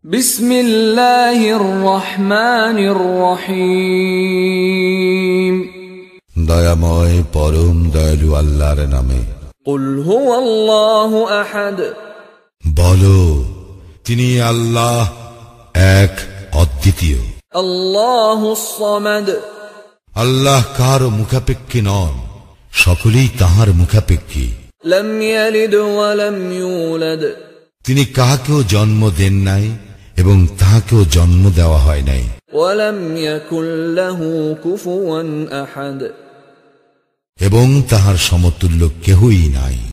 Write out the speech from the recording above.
বিসমিল্লাহির রহমানির রহিম। দয়াময় পরম দয়ালু আল্লাহর নামে। কুল হুয়াল্লাহু আহাদ। বলো, তিনি আল্লাহ এক, অদ্বিতীয়। আল্লাহুস সামাদ। আল্লাহ কারো মুখাপেক্ষী নন, সকলেই তাহার মুখাপেক্ষী। লাম ইয়ালিদ ওয়া লাম ইউলাদ। তিনি কাহাকেও জন্ম দেন নাই এবং তাহাকেও জন্ম দেওয়া হয় নাই। ওয়া লাম ইয়াকুল লাহু কুফুওয়ান আহাদ। এবং তাহার সমতুল্য কেহই নাই।